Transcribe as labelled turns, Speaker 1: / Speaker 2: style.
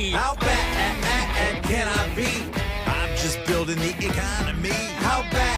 Speaker 1: me.
Speaker 2: How bad can I be? I'm just building the economy. How bad?